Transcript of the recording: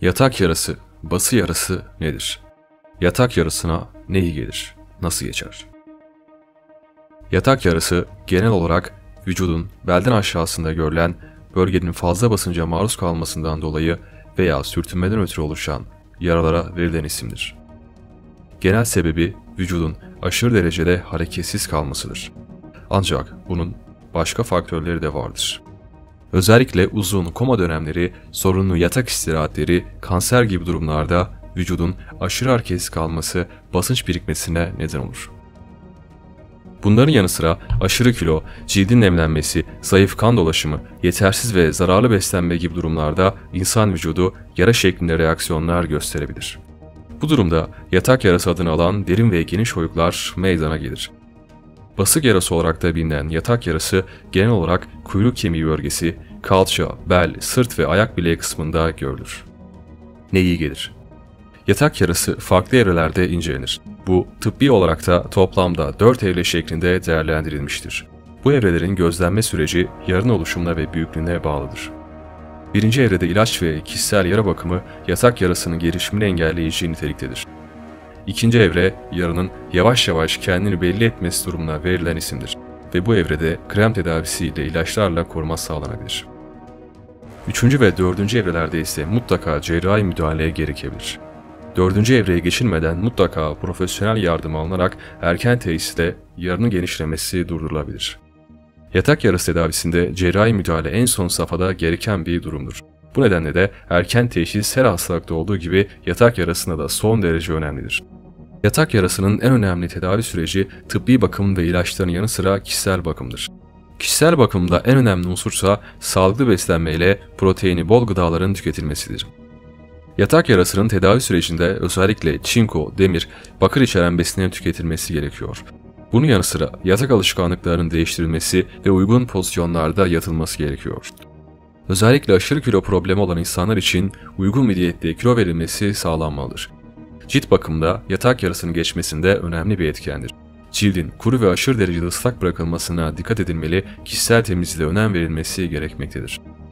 Yatak yarası, bası yarası nedir? Yatak yarasına ne iyi gelir? Nasıl geçer? Yatak yarası genel olarak vücudun belden aşağısında görülen bölgenin fazla basınca maruz kalmasından dolayı veya sürtünmeden ötürü oluşan yaralara verilen isimdir. Genel sebebi vücudun aşırı derecede hareketsiz kalmasıdır. Ancak bunun başka faktörleri de vardır. Özellikle uzun koma dönemleri, sorunlu yatak istirahatleri, kanser gibi durumlarda vücudun aşırı hareketsiz kalması basınç birikmesine neden olur. Bunların yanı sıra aşırı kilo, cildin nemlenmesi, zayıf kan dolaşımı, yetersiz ve zararlı beslenme gibi durumlarda insan vücudu yara şeklinde reaksiyonlar gösterebilir. Bu durumda yatak yarası adını alan derin ve geniş oyuklar meydana gelir. Basık yarası olarak da bilinen yatak yarası genel olarak kuyruk kemiği bölgesi, kalça, bel, sırt ve ayak bileği kısmında görülür. Ne iyi gelir? Yatak yarası farklı evrelerde incelenir. Bu tıbbi olarak da toplamda 4 evre şeklinde değerlendirilmiştir. Bu evrelerin gözlenme süreci yarının oluşumuna ve büyüklüğüne bağlıdır. Birinci evrede ilaç ve kişisel yara bakımı yatak yarasının gelişimini engelleyici niteliktedir. İkinci evre yaranın yavaş yavaş kendini belli etmesi durumuna verilen isimdir ve bu evrede krem tedavisi ile ilaçlarla koruma sağlanabilir. Üçüncü ve dördüncü evrelerde ise mutlaka cerrahi müdahaleye gerekebilir. Dördüncü evreye geçilmeden mutlaka profesyonel yardım alınarak erken teşhisle yaranın genişlemesi durdurulabilir. Yatak yarası tedavisinde cerrahi müdahale en son safhada gereken bir durumdur. Bu nedenle de erken teşhis her hastalıkta olduğu gibi yatak yarasında da son derece önemlidir. Yatak yarasının en önemli tedavi süreci tıbbi bakım ve ilaçların yanı sıra kişisel bakımdır. Kişisel bakımda en önemli unsursa sağlıklı beslenme ile proteini bol gıdaların tüketilmesidir. Yatak yarasının tedavi sürecinde özellikle çinko, demir, bakır içeren besinlerin tüketilmesi gerekiyor. Bunun yanı sıra yatak alışkanlıklarının değiştirilmesi ve uygun pozisyonlarda yatılması gerekiyor. Özellikle aşırı kilo problemi olan insanlar için uygun bir diyette kilo verilmesi sağlanmalıdır. Cilt bakımda yatak yarasının geçmesinde önemli bir etkendir. Cildin kuru ve aşırı derecede ıslak bırakılmasına dikkat edilmeli, kişisel temizliğe önem verilmesi gerekmektedir.